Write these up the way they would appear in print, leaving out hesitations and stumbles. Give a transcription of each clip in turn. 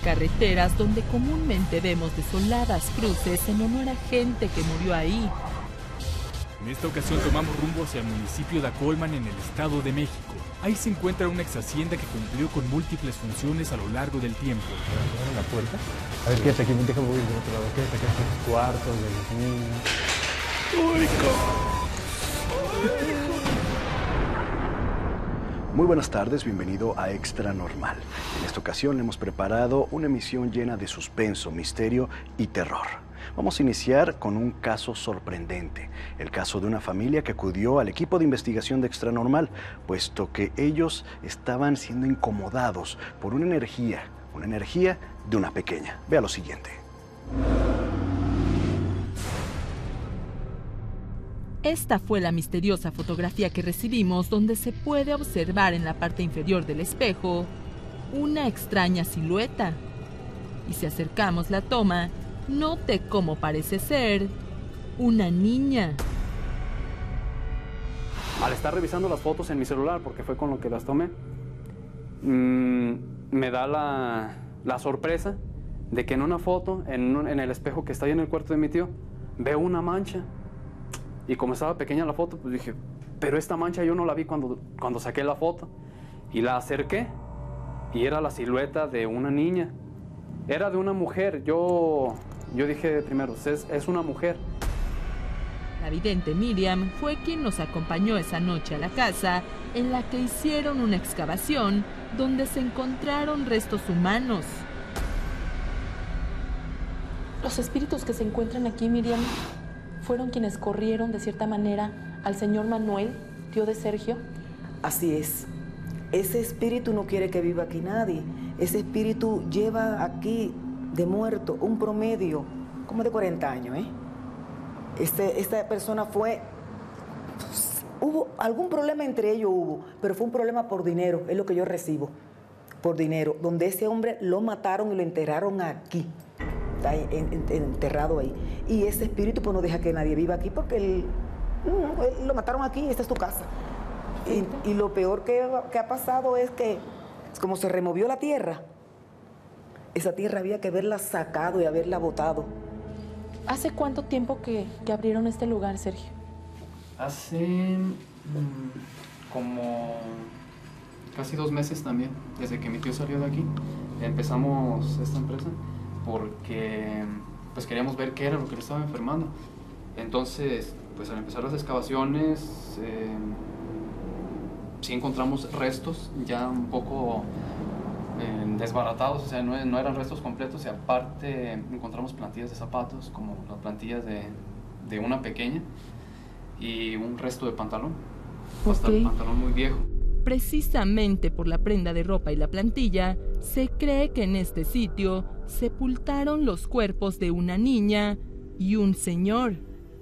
carreteras donde comúnmente vemos desoladas cruces en honor a gente que murió ahí. En esta ocasión tomamos rumbo hacia el municipio de Acolman, en el Estado de México. Ahí se encuentra una ex hacienda que cumplió con múltiples funciones a lo largo del tiempo. ¿Abre la puerta? A ver, quédate aquí, déjame ir del otro lado. Quédate acá en los cuartos de los niños. Muy buenas tardes, bienvenido a Extra Normal. En esta ocasión hemos preparado una emisión llena de suspenso, misterio y terror. Vamos a iniciar con un caso sorprendente, el caso de una familia que acudió al equipo de investigación de Extra Normal, puesto que ellos estaban siendo incomodados por una energía de una pequeña. Vea lo siguiente. Esta fue la misteriosa fotografía que recibimos, donde se puede observar en la parte inferior del espejo una extraña silueta. Y si acercamos la toma, note cómo parece ser una niña. Al estar revisando las fotos en mi celular, porque fue con lo que las tomé, me da la sorpresa de que en una foto, en el espejo que está ahí en el cuarto de mi tío, veo una mancha. Y como estaba pequeña la foto, pues dije, pero esta mancha yo no la vi cuando saqué la foto. Y la acerqué y era la silueta de una niña. Era de una mujer. Yo dije primero, es una mujer. La vidente Miriam fue quien nos acompañó esa noche a la casa en la que hicieron una excavación donde se encontraron restos humanos. Los espíritus que se encuentran aquí, Miriam, fueron quienes corrieron de cierta manera al señor Manuel, tío de Sergio. Así es. Ese espíritu no quiere que viva aquí nadie. Ese espíritu lleva aquí de muerto un promedio como de 40 años, ¿eh? Esta persona hubo algún problema entre ellos, pero fue un problema por dinero, es lo que yo recibo, por dinero, donde ese hombre lo mataron y lo enterraron aquí. Está enterrado ahí. Y ese espíritu pues no deja que nadie viva aquí porque él lo mataron aquí y esta es tu casa. Y lo peor que ha pasado es que como se removió la tierra, esa tierra había que haberla sacado y haberla botado. ¿Hace cuánto tiempo que abrieron este lugar, Sergio? Hace como casi 2 meses también, desde que mi tío salió de aquí. Empezamos esta empresa porque pues queríamos ver qué era lo que le estaba enfermando. Entonces, pues al empezar las excavaciones, sí encontramos restos ya un poco desbaratados, o sea, no eran restos completos, y aparte encontramos plantillas de zapatos, como las plantillas de una pequeña, y un resto de pantalón, hasta el pantalón muy viejo. Precisamente por la prenda de ropa y la plantilla, se cree que en este sitio sepultaron los cuerpos de una niña y un señor.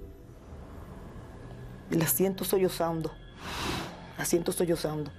La siento sollozando. La siento sollozando.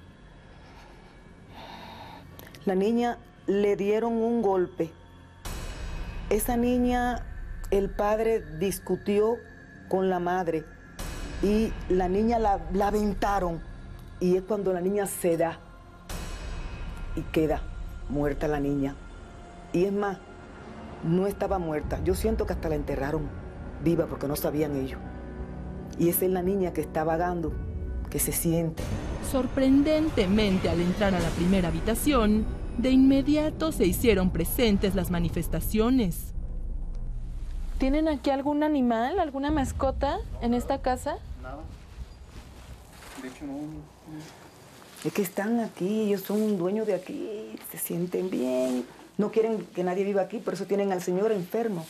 La niña le dieron un golpe. Esa niña, el padre discutió con la madre y la niña la aventaron. Y es cuando la niña se da y queda muerta la niña. Y es más, no estaba muerta. Yo siento que hasta la enterraron viva porque no sabían ellos. Y esa es la niña que está vagando, que se siente. Sorprendentemente, al entrar a la primera habitación, de inmediato se hicieron presentes las manifestaciones. ¿Tienen aquí algún animal, alguna mascota en esta casa? Nada. De hecho, no. Es que están aquí, ellos son dueños de aquí, se sienten bien. No quieren que nadie viva aquí, por eso tienen al señor enfermo.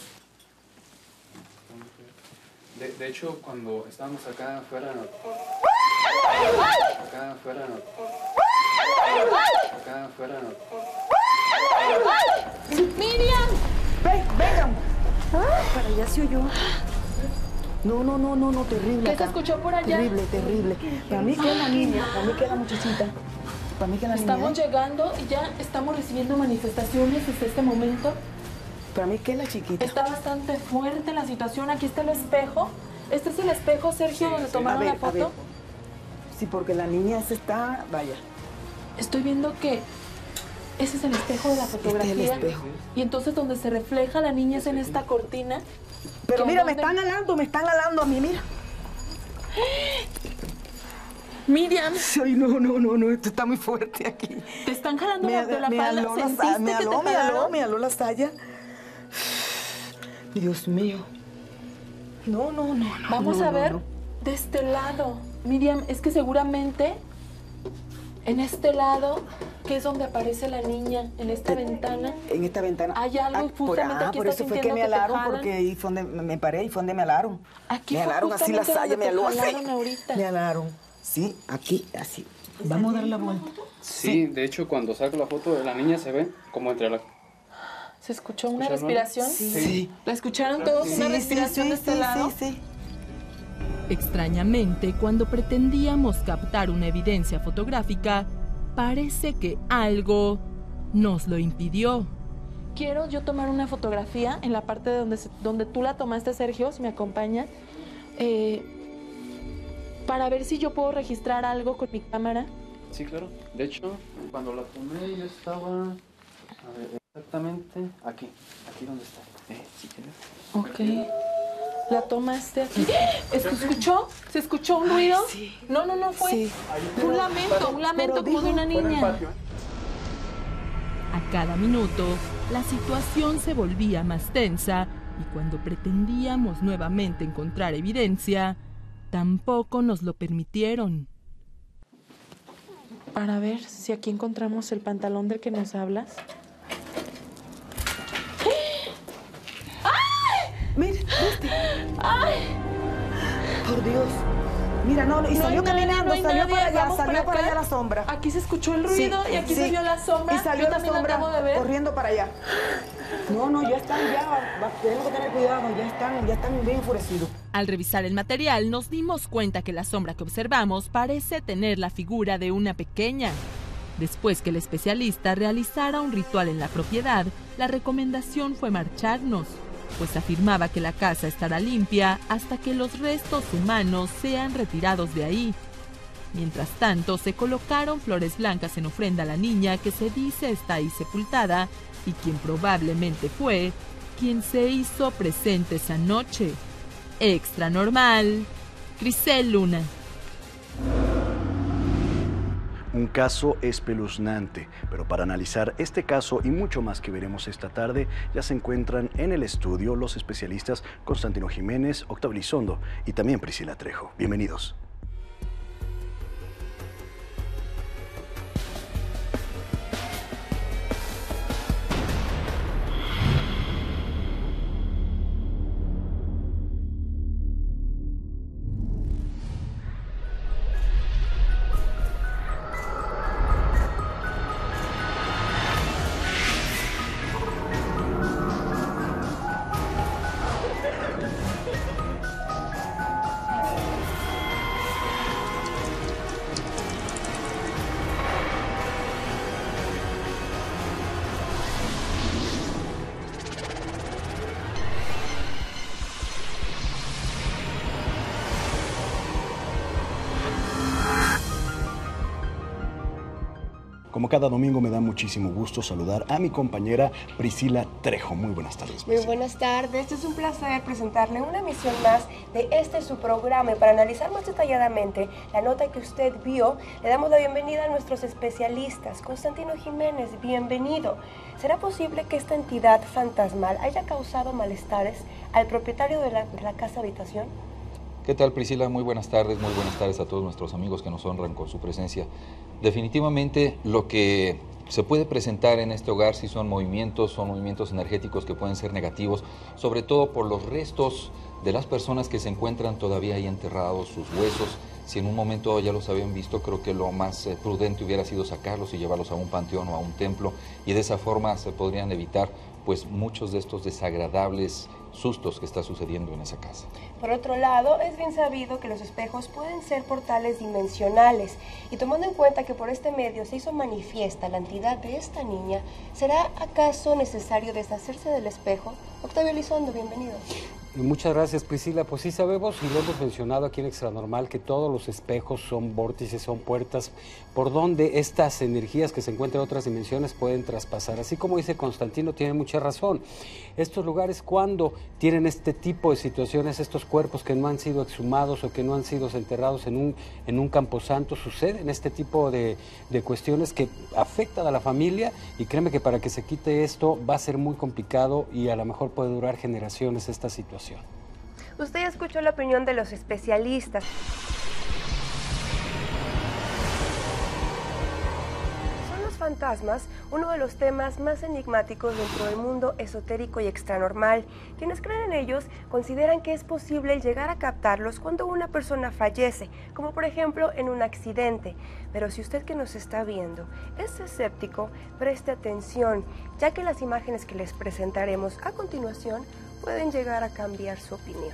De hecho, cuando estábamos acá afuera... ¡Miriam! ¡Vengan! Para allá se oyó. No, terrible. ¿Qué acá. se escuchó por allá? Terrible. Para mí que es la niña, para mí que es la muchachita. Para mí que es la niña. Estamos llegando y ya estamos recibiendo manifestaciones desde este momento. Para mí que es la chiquita. Está bastante fuerte la situación. Aquí está el espejo. Este es el espejo, Sergio, donde tomaron la foto. Sí, porque la niña se está... Vaya. Estoy viendo que Ese es el espejo de la fotografía. Este es el espejo. Y entonces donde se refleja la niña es en esta cortina. Pero ¿Que mira, dónde? me están alando a mí, mira. Miriam, Ay, no, esto está muy fuerte aquí. te están jalando de la falda. ¿Sentiste me que te jalaron? aló la saya. Dios mío. No. Vamos a ver de este lado. Miriam, es que seguramente en este lado, que es donde aparece la niña, en esta ventana. En esta ventana. Hay algo justamente aquí por estás eso fue que sintiendo me que te alaron, jalan. porque ahí fue donde me paré y fue donde me alaron. Aquí me fue alaron así la justamente saya, me donde aló te así. jalaron ahorita. Me alaron. Sí, aquí, así. Vamos a dar la vuelta. Sí, de hecho, cuando saco la foto de la niña se ve como entre la... ¿Se escuchó una ¿Escucharon? respiración? Sí. ¿La escucharon todos? ¿Una respiración de este lado? Sí. Extrañamente, cuando pretendíamos captar una evidencia fotográfica, parece que algo nos lo impidió. Quiero yo tomar una fotografía en la parte de donde tú la tomaste, Sergio, si me acompaña, para ver si yo puedo registrar algo con mi cámara. Sí, claro. De hecho, cuando la tomé yo estaba... A ver, exactamente aquí donde está. Sí, ¿tienes? Ok. La tomaste aquí. ¿Se escuchó un ruido? sí. No, fue. Sí. Fue un lamento como de una niña. A cada minuto, la situación se volvía más tensa y cuando pretendíamos nuevamente encontrar evidencia, tampoco nos lo permitieron. Para ver si aquí encontramos el pantalón del que nos hablas. Mira, ¿viste? ¡Ay! Por Dios. Mira, y No salió hay nadie, caminando, no hay salió nadie. para allá, Vamos salió para acá. allá la sombra. Aquí se escuchó el ruido y aquí se vio la sombra. Y salió Yo la también la sombra acabo de ver. corriendo para allá. No, ya están, tenemos que tener cuidado, ya están bien enfurecidos. Al revisar el material, nos dimos cuenta que la sombra que observamos parece tener la figura de una pequeña. Después que el especialista realizara un ritual en la propiedad, la recomendación fue marcharnos, pues afirmaba que la casa estará limpia hasta que los restos humanos sean retirados de ahí. Mientras tanto, se colocaron flores blancas en ofrenda a la niña que se dice está ahí sepultada y quien probablemente fue quien se hizo presente esa noche. Extra Normal, Grisel Luna. Un caso espeluznante, pero para analizar este caso y mucho más que veremos esta tarde, ya se encuentran en el estudio los especialistas Constantino Jiménez, Octavio Elizondo y también Priscila Trejo. Bienvenidos. Como cada domingo me da muchísimo gusto saludar a mi compañera Priscila Trejo. Muy buenas tardes, Priscila. Muy buenas tardes, es un placer presentarle una emisión más de su programa. Y para analizar más detalladamente la nota que usted vio, le damos la bienvenida a nuestros especialistas. Constantino Jiménez, bienvenido. ¿Será posible que esta entidad fantasmal haya causado malestares al propietario de la casa habitación? ¿Qué tal, Priscila? Muy buenas tardes a todos nuestros amigos que nos honran con su presencia. Definitivamente lo que se puede presentar en este hogar sí son movimientos energéticos que pueden ser negativos, sobre todo por los restos de las personas que se encuentran todavía ahí enterrados, sus huesos. Si en un momento ya los habían visto, creo que lo más prudente hubiera sido sacarlos y llevarlos a un panteón o a un templo, y de esa forma se podrían evitar pues muchos de estos desagradables sustos que está sucediendo en esa casa. Por otro lado, es bien sabido que los espejos pueden ser portales dimensionales, y tomando en cuenta que por este medio se hizo manifiesta la entidad de esta niña, ¿será acaso necesario deshacerse del espejo? Octavio Elizondo, bienvenido. Muchas gracias, Priscila. Pues sí sabemos y lo hemos mencionado aquí en Extra Normal que todos los espejos son vórtices, son puertas por donde estas energías que se encuentran en otras dimensiones pueden traspasar. Así como dice Constantino, tiene mucha razón. Estos lugares, cuando tienen este tipo de situaciones, estos cuerpos que no han sido exhumados o que no han sido enterrados en un camposanto, suceden este tipo de cuestiones que afectan a la familia, y créeme que para que se quite esto va a ser muy complicado y a lo mejor puede durar generaciones esta situación. Usted ya escuchó la opinión de los especialistas. ¿Son los fantasmas uno de los temas más enigmáticos dentro del mundo esotérico y extranormal? Quienes creen en ellos consideran que es posible llegar a captarlos cuando una persona fallece, como por ejemplo en un accidente. Pero si usted que nos está viendo es escéptico, preste atención, ya que las imágenes que les presentaremos a continuación pueden llegar a cambiar su opinión.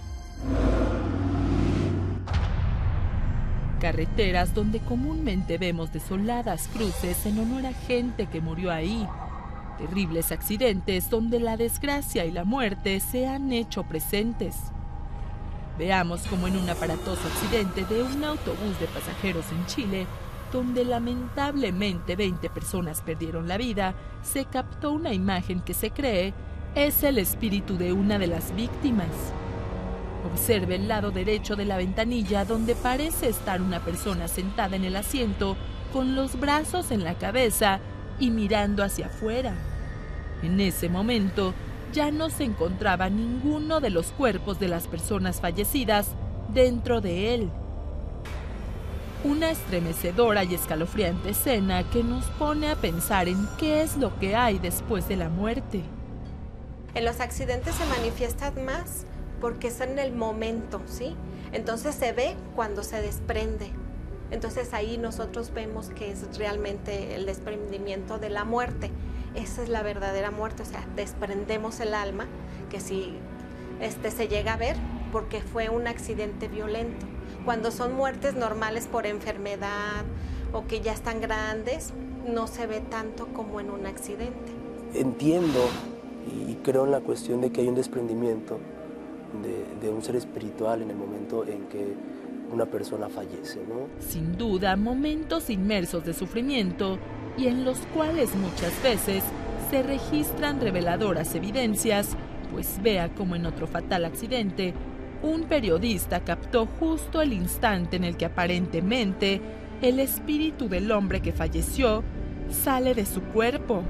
Carreteras donde comúnmente vemos desoladas cruces en honor a gente que murió ahí. Terribles accidentes donde la desgracia y la muerte se han hecho presentes. Veamos cómo en un aparatoso accidente de un autobús de pasajeros en Chile, donde lamentablemente 20 personas perdieron la vida, se captó una imagen que se cree es el espíritu de una de las víctimas. Observe el lado derecho de la ventanilla, donde parece estar una persona sentada en el asiento con los brazos en la cabeza y mirando hacia afuera. En ese momento ya no se encontraba ninguno de los cuerpos de las personas fallecidas dentro de él. Una estremecedora y escalofriante escena que nos pone a pensar en qué es lo que hay después de la muerte. En los accidentes se manifiestan más porque es en el momento, ¿sí? Entonces se ve cuando se desprende. Entonces ahí nosotros vemos que es realmente el desprendimiento de la muerte. Esa es la verdadera muerte, o sea, desprendemos el alma, que si se llega a ver porque fue un accidente violento. Cuando son muertes normales por enfermedad o que ya están grandes, no se ve tanto como en un accidente. Entiendo y creo en la cuestión de que hay un desprendimiento de un ser espiritual en el momento en que una persona fallece, ¿no? Sin duda, momentos inmersos de sufrimiento y en los cuales muchas veces se registran reveladoras evidencias, pues vea como en otro fatal accidente, un periodista captó justo el instante en el que aparentemente el espíritu del hombre que falleció sale de su cuerpo.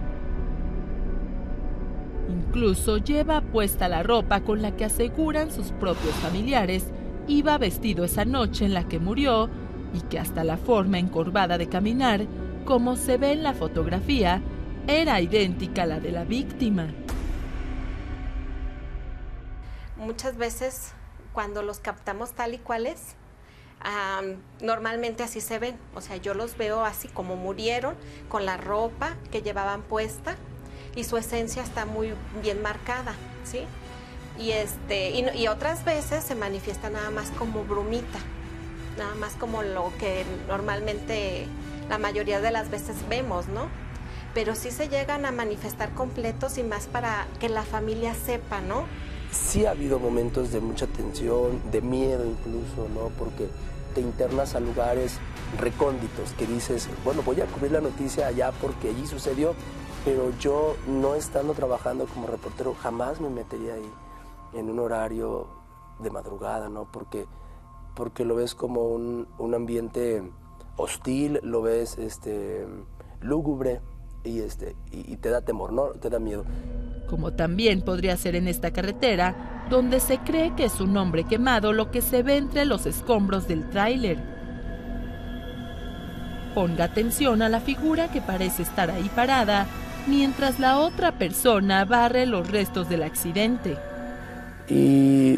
Incluso lleva puesta la ropa con la que aseguran sus propios familiares iba vestido esa noche en la que murió y que hasta la forma encorvada de caminar, como se ve en la fotografía, era idéntica a la de la víctima. Muchas veces cuando los captamos tal y cuales, normalmente así se ven, o sea, yo los veo así como murieron, con la ropa que llevaban puesta y su esencia está muy bien marcada, ¿sí? Y otras veces se manifiesta nada más como brumita, nada más como lo que normalmente la mayoría de las veces vemos, ¿no? Pero sí se llegan a manifestar completos y más para que la familia sepa, ¿no? Sí ha habido momentos de mucha tensión, de miedo incluso, ¿no? Porque te internas a lugares recónditos que dices, bueno, voy a cubrir la noticia allá porque allí sucedió, pero yo no estando trabajando como reportero jamás me metería ahí en un horario de madrugada, ¿no? Porque lo ves como un ambiente hostil, lo ves lúgubre y te da temor, ¿no? Te da miedo. Como también podría ser en esta carretera, donde se cree que es un hombre quemado lo que se ve entre los escombros del tráiler. Ponga atención a la figura que parece estar ahí parada, mientras la otra persona barre los restos del accidente. Y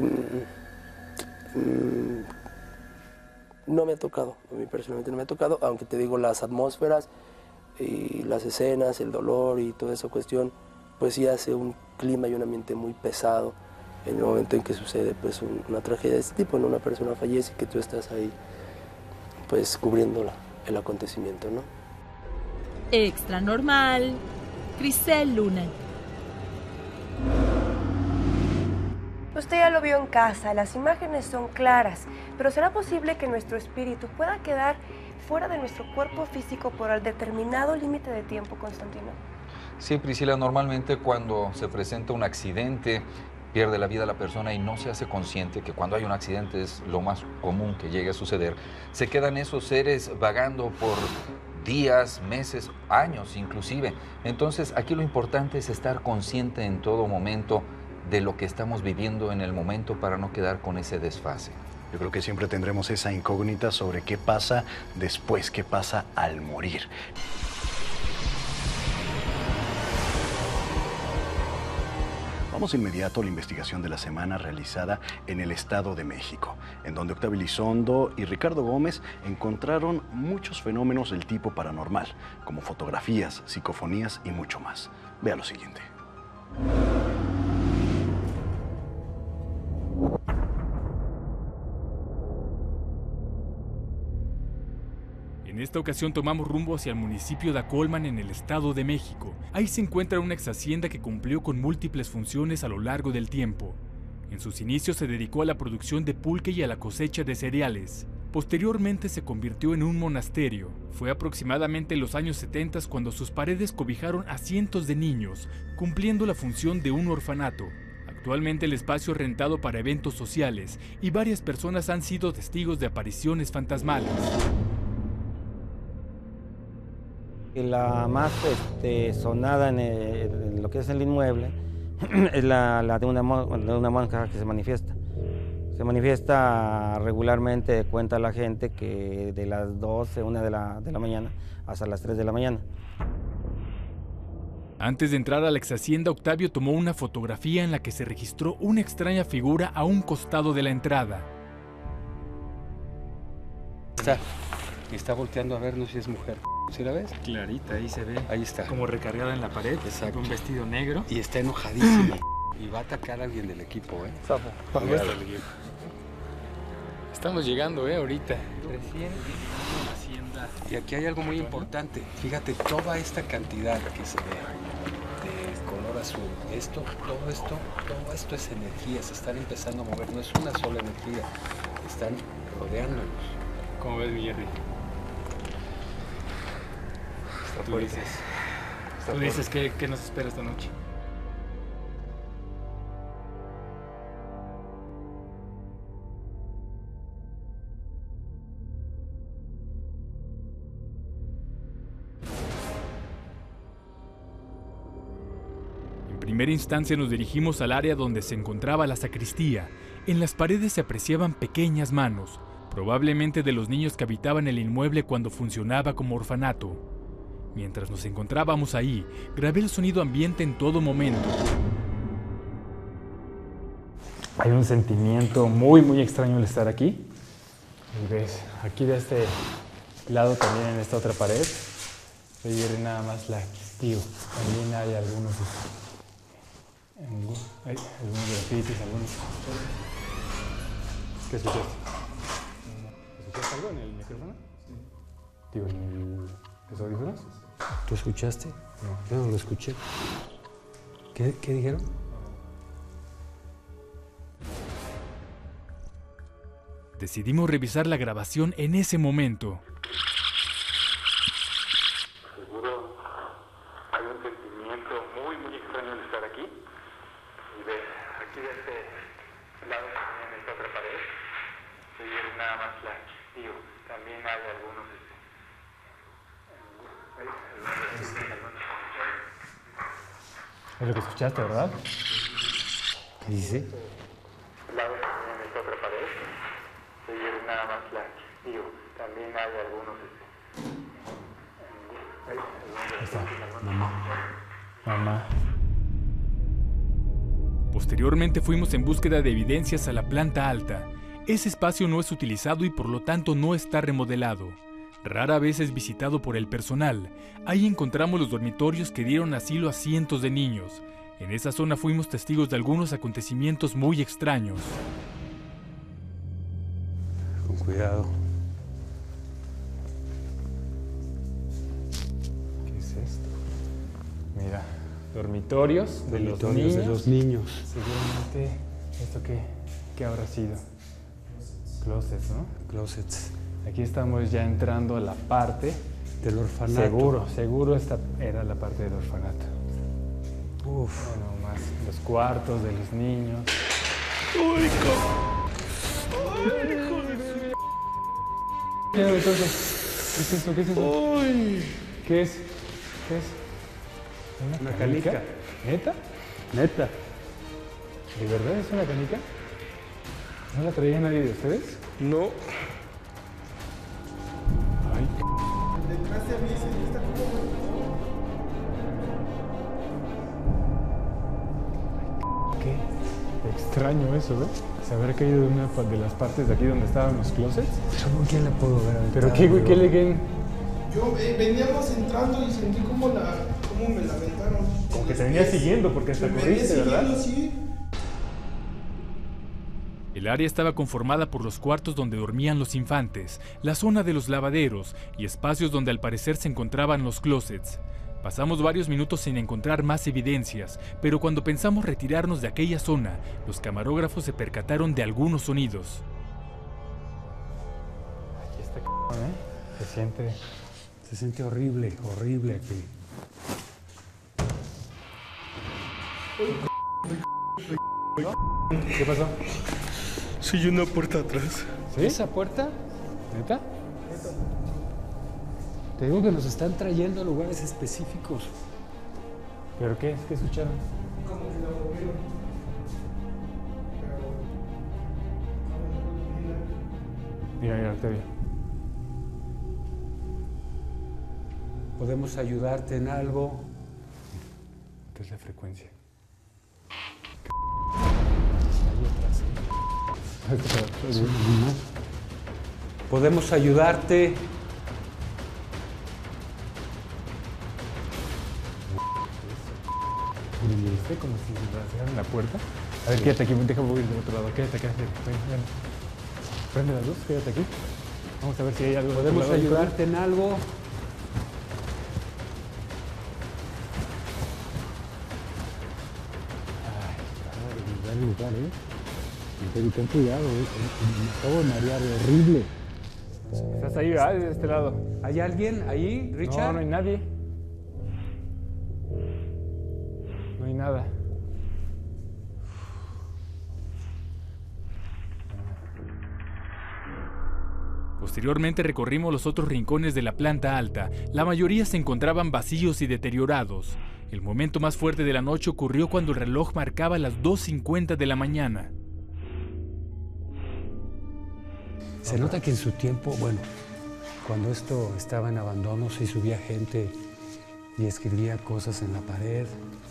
no me ha tocado, a mí personalmente no me ha tocado, aunque te digo, las atmósferas y las escenas, el dolor y toda esa cuestión, pues sí hace un clima y un ambiente muy pesado en el momento en que sucede pues una tragedia de este tipo, ¿no? Una persona fallece y que tú estás ahí pues cubriendo el acontecimiento, ¿no? Extra Normal, Grisel Luna. Usted ya lo vio en casa, las imágenes son claras, pero ¿será posible que nuestro espíritu pueda quedar fuera de nuestro cuerpo físico por el determinado límite de tiempo, Constantino? Sí, Priscila, normalmente cuando se presenta un accidente, pierde la vida la persona y no se hace consciente que cuando hay un accidente es lo más común que llegue a suceder, se quedan esos seres vagando por días, meses, años inclusive. Entonces aquí lo importante es estar consciente en todo momento de lo que estamos viviendo en el momento para no quedar con ese desfase. Yo creo que siempre tendremos esa incógnita sobre qué pasa después, qué pasa al morir. Vamos inmediato a la investigación de la semana realizada en el Estado de México, en donde Octavio Elizondo y Ricardo Gómez encontraron muchos fenómenos del tipo paranormal, como fotografías, psicofonías y mucho más. Vea lo siguiente. En esta ocasión tomamos rumbo hacia el municipio de Acolman en el Estado de México. Ahí se encuentra una exhacienda que cumplió con múltiples funciones a lo largo del tiempo. En sus inicios se dedicó a la producción de pulque y a la cosecha de cereales. Posteriormente se convirtió en un monasterio. Fue aproximadamente en los años 70 cuando sus paredes cobijaron a cientos de niños, cumpliendo la función de un orfanato. Actualmente el espacio es rentado para eventos sociales y varias personas han sido testigos de apariciones fantasmales. La más sonada en lo que es el inmueble es la de una monja que se manifiesta. Se manifiesta regularmente, cuenta la gente, que de las 12, 1 de la mañana hasta las 3 de la mañana. Antes de entrar a la exhacienda, Octavio tomó una fotografía en la que se registró una extraña figura a un costado de la entrada. Está volteando a ver, no sé si es mujer. ¿Sí la ves? Clarita, ahí se ve. Ahí está. Como recargada en la pared. Exacto. Un vestido negro. Y está enojadísima. Y va a atacar a alguien del equipo, ¿eh? Estamos llegando, ahorita. Recién la hacienda. Y aquí hay algo muy importante. Fíjate, toda esta cantidad que se ve de color azul, todo esto es energía. Se están empezando a mover. No es una sola energía. Están rodeándonos. ¿Cómo ves, mi Jerry? Tú dices ¿qué nos espera esta noche? En primera instancia nos dirigimos al área donde se encontraba la sacristía. En las paredes se apreciaban pequeñas manos, probablemente de los niños que habitaban el inmueble cuando funcionaba como orfanato. Mientras nos encontrábamos ahí, grabé el sonido ambiente en todo momento. Hay un sentimiento muy extraño al estar aquí. Y ves, aquí de este lado también, en esta otra pared, se viene nada más la Castillo. También hay algunos grafitis, algunos... ¿Qué escuchaste? ¿Escuchaste algo en el micrófono? Sí. Digo, ¿en los audífonos? ¿Tú escuchaste? No. Yo no lo escuché. ¿Qué dijeron? Decidimos revisar la grabación en ese momento. Seguro hay un sentimiento muy extraño al estar aquí. Y ves, aquí de este lado también, en esta otra pared, se viene nada más la Castillo. También hay algunos... Es lo que escuchaste, ¿verdad? ¿Qué dice? Lado también en esta otra pared, se viene nada más la Castillo. También hay algunos... Ahí está. Mamá. Posteriormente fuimos en búsqueda de evidencias a la planta alta. Ese espacio no es utilizado y por lo tanto no está remodelado. Rara vez es visitado por el personal. Ahí encontramos los dormitorios que dieron asilo a cientos de niños. En esa zona fuimos testigos de algunos acontecimientos muy extraños. Con cuidado. ¿Qué es esto? Mira, dormitorios de los niños. De los niños. Seguramente ¿Esto qué habrá sido? Closets, ¿no? Closets. Aquí estamos ya entrando a la parte del orfanato. Seguro esta era la parte del orfanato. Uf. Bueno, más los cuartos de los niños. ¡Uy, Entonces, ¿qué es eso? ¿Qué es eso? ¡Uy! ¿Qué es? ¿Qué es? Una canica. ¿Neta? Neta. ¿De verdad es una canica? ¿No la traía nadie de ustedes? No. Ay, Detrás de mí está como... qué extraño eso, ¿eh? Saber caído de una de las partes de aquí donde estaban los closets. ¿Pero con quién le puedo ver? ¿Pero qué, güey? ¿Qué le...? Yo veníamos entrando y sentí como me la aventaron. Como que te venía siguiendo porque hasta corriste, ¿verdad? Sí. El área estaba conformada por los cuartos donde dormían los infantes, la zona de los lavaderos y espacios donde al parecer se encontraban los closets. Pasamos varios minutos sin encontrar más evidencias, pero cuando pensamos retirarnos de aquella zona, los camarógrafos se percataron de algunos sonidos. Aquí está ¿eh? Se siente horrible, horrible aquí. ¿Qué pasó? Sí, hay una puerta atrás. ¿Sí? ¿Esa puerta? ¿Neta? Te digo que nos están trayendo a lugares específicos. ¿Pero qué? ¿Qué escucharon? Como que la movieron. Mira, Octavio. ¿Podemos ayudarte en algo? ¿Qué es la frecuencia? ¿Podemos ayudarte? ¿Viste como si se cerraran la puerta? A ver, quédate aquí, déjame ir del otro lado. Quédate. Ven. Prende la luz, quédate aquí. Vamos a ver si hay algo. ¿Podemos ayudarte en algo? Lugar, ten cuidado, me acabo de marear, horrible. Estás ahí, ¿verdad? De este lado. ¿Hay alguien ahí, Richard? No, no hay nadie. No hay nada. Posteriormente recorrimos los otros rincones de la planta alta. La mayoría se encontraban vacíos y deteriorados. El momento más fuerte de la noche ocurrió cuando el reloj marcaba las 2:50 de la mañana. Se nota que en su tiempo, bueno, cuando esto estaba en abandono, se subía gente y escribía cosas en la pared.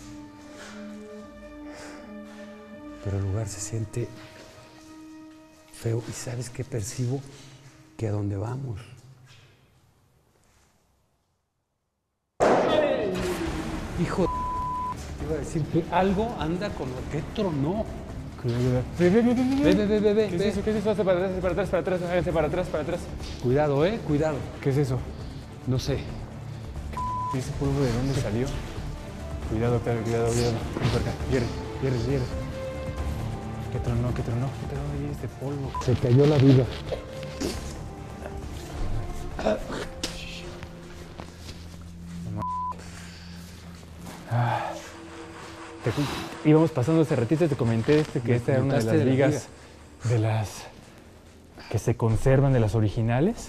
Pero el lugar se siente feo. ¿Y sabes qué percibo? Que a dónde vamos. Hijo de... Iba a decir que algo anda con lo que tronó. Ve. ¿Qué es eso? Hazte para atrás, háganse para atrás. Cuidado, cuidado. ¿Qué es eso? No sé. ¿Ese polvo de dónde salió? Cuidado. Ven por acá. Jerry. ¿Qué tronó ahí este polvo? Se cayó la vida. Íbamos pasando hace ratito y te comenté que esta era una de las vigas de las que se conservan, de las originales.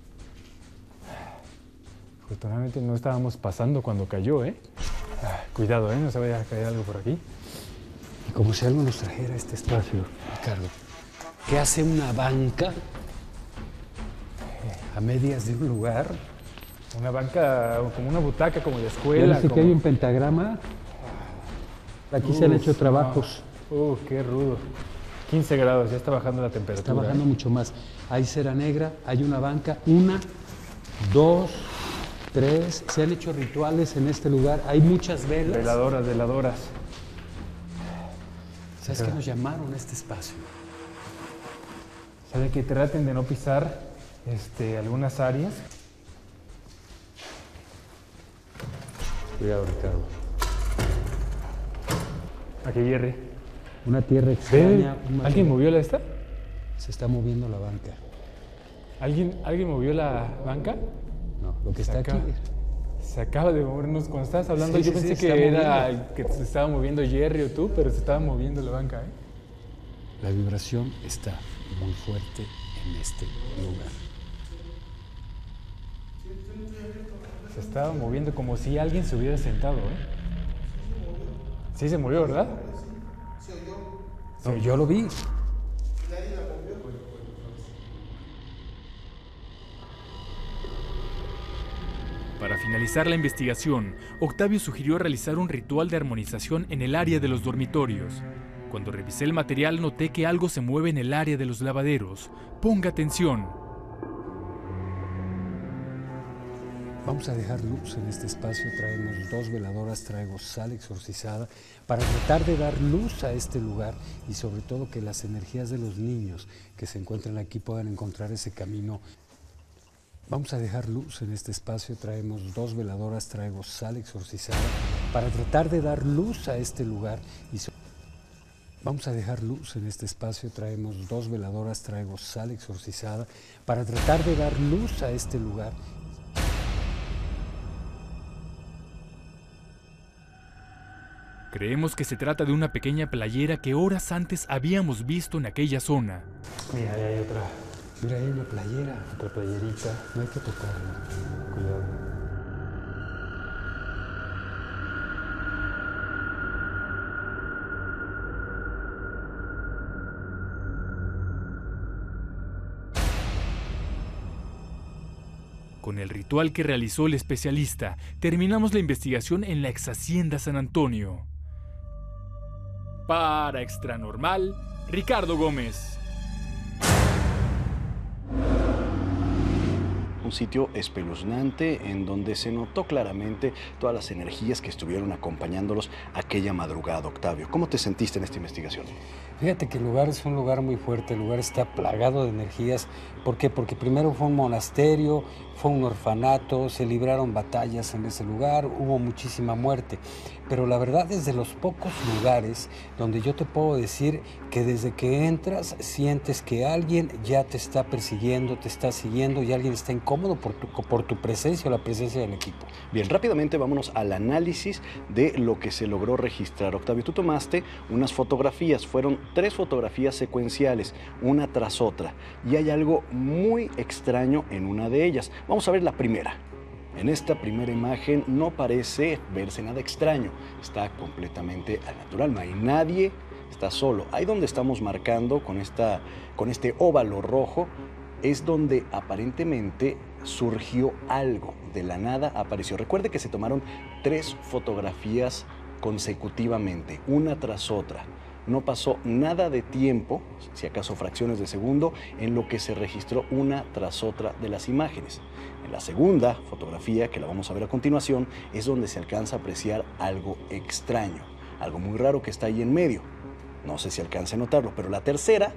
Afortunadamente no estábamos pasando cuando cayó, Cuidado, no se vaya a caer algo por aquí. Y como si algo nos trajera a este espacio, Ricardo. ¿Qué hace una banca a medias de un lugar? Una banca, como una butaca, como de escuela. ¿Ya viste que hay un pentagrama? Aquí se han hecho trabajos. Qué rudo. 15 grados, ya está bajando la temperatura. Está bajando mucho más. Hay cera negra, hay una banca, 1, 2, 3. Se han hecho rituales en este lugar. Hay muchas velas. Veladoras. ¿Sabes qué nos llamaron a este espacio? ¿Sabe que traten de no pisar algunas áreas? Cuidado, Ricardo. Aquí, Jerry. Una tierra extraña. ¿Alguien movió la esta? Se está moviendo la banca. ¿Alguien movió la banca? No, lo que está aquí. Se acaba de movernos. Cuando estabas hablando, Sí, yo sí, pensé sí, que era que se estaba moviendo Jerry o tú, pero se estaba moviendo la banca, ¿eh? La vibración está muy fuerte en este lugar. Se estaba moviendo como si alguien se hubiera sentado, ¿eh? Sí se movió, ¿verdad? No, yo lo vi. Para finalizar la investigación, Octavio sugirió realizar un ritual de armonización en el área de los dormitorios. Cuando revisé el material noté que algo se mueve en el área de los lavaderos. Ponga atención. Vamos a dejar luz en este espacio. Traemos 2 veladoras, traigo sal exorcizada para tratar de dar luz a este lugar y sobre todo que las energías de los niños que se encuentran aquí puedan encontrar ese camino. Vamos a dejar luz en este espacio. Traemos 2 veladoras, traigo sal exorcizada para tratar de dar luz a este lugar y vamos a dejar luz en este espacio. Traemos 2 veladoras, traigo sal exorcizada para tratar de dar luz a este lugar. Creemos que se trata de una pequeña playera que horas antes habíamos visto en aquella zona. Mira, ahí hay otra. Mira, hay una playera. Otra playerita. No hay que tocarla. Cuidado. Con el ritual que realizó el especialista, terminamos la investigación en la ex Hacienda San Antonio. Para Extra Normal, Ricardo Gómez. Un sitio espeluznante en donde se notó claramente todas las energías que estuvieron acompañándolos aquella madrugada, Octavio. ¿Cómo te sentiste en esta investigación? Fíjate que el lugar es un lugar muy fuerte, el lugar está plagado de energías. ¿Por qué? Porque primero fue un monasterio, fue un orfanato, se libraron batallas en ese lugar, hubo muchísima muerte. Pero la verdad es de los pocos lugares donde yo te puedo decir que desde que entras sientes que alguien ya te está persiguiendo, te está siguiendo y alguien está incómodo por tu presencia o la presencia del equipo. Bien, rápidamente vámonos al análisis de lo que se logró registrar. Octavio, tú tomaste unas fotografías, fueron 3 fotografías secuenciales, una tras otra, y hay algo muy extraño en una de ellas. Vamos a ver la primera. En esta primera imagen no parece verse nada extraño, está completamente al natural, no hay nadie, está solo. Ahí donde estamos marcando con este óvalo rojo es donde aparentemente surgió algo, de la nada apareció. Recuerde que se tomaron 3 fotografías consecutivamente, una tras otra. No pasó nada de tiempo, si acaso fracciones de segundo, en lo que se registró una tras otra de las imágenes. En la segunda fotografía, que la vamos a ver a continuación, es donde se alcanza a apreciar algo extraño, algo muy raro que está ahí en medio. No sé si alcance a notarlo, pero la tercera,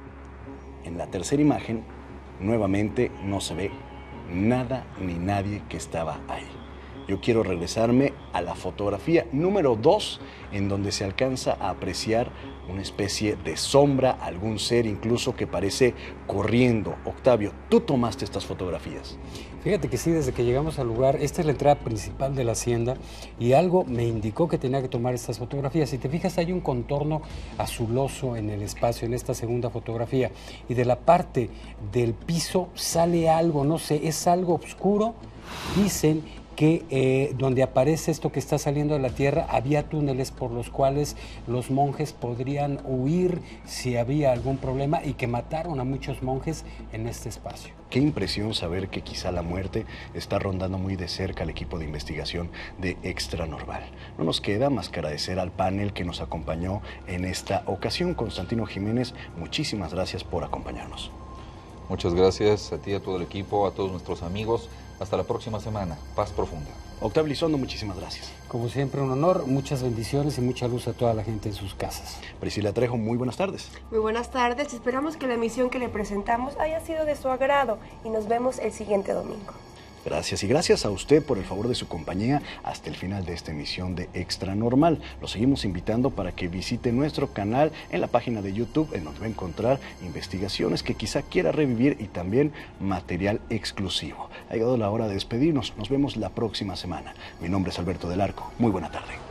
en la tercera imagen, nuevamente no se ve nada ni nadie que estaba ahí. Yo quiero regresarme a la fotografía número 2, en donde se alcanza a apreciar una especie de sombra, algún ser incluso que parece corriendo. Octavio, tú tomaste estas fotografías. Fíjate que sí, desde que llegamos al lugar, esta es la entrada principal de la hacienda y algo me indicó que tenía que tomar estas fotografías. Si te fijas, hay un contorno azuloso en el espacio, en esta segunda fotografía, y de la parte del piso sale algo, no sé, es algo oscuro. Dicen que donde aparece esto que está saliendo de la tierra, había túneles por los cuales los monjes podrían huir si había algún problema y que mataron a muchos monjes en este espacio. Qué impresión saber que quizá la muerte está rondando muy de cerca al equipo de investigación de Extra Normal. No nos queda más que agradecer al panel que nos acompañó en esta ocasión. Constantino Jiménez, muchísimas gracias por acompañarnos. Muchas gracias a ti, a todo el equipo, a todos nuestros amigos. Hasta la próxima semana. Paz profunda. Octavio Elizondo, muchísimas gracias. Como siempre, un honor, muchas bendiciones y mucha luz a toda la gente en sus casas. Priscila Trejo, muy buenas tardes. Muy buenas tardes. Esperamos que la emisión que le presentamos haya sido de su agrado y nos vemos el siguiente domingo. Gracias y gracias a usted por el favor de su compañía hasta el final de esta emisión de Extra Normal. Lo seguimos invitando para que visite nuestro canal en la página de YouTube, en donde va a encontrar investigaciones que quizá quiera revivir y también material exclusivo. Ha llegado la hora de despedirnos. Nos vemos la próxima semana. Mi nombre es Alberto del Arco. Muy buena tarde.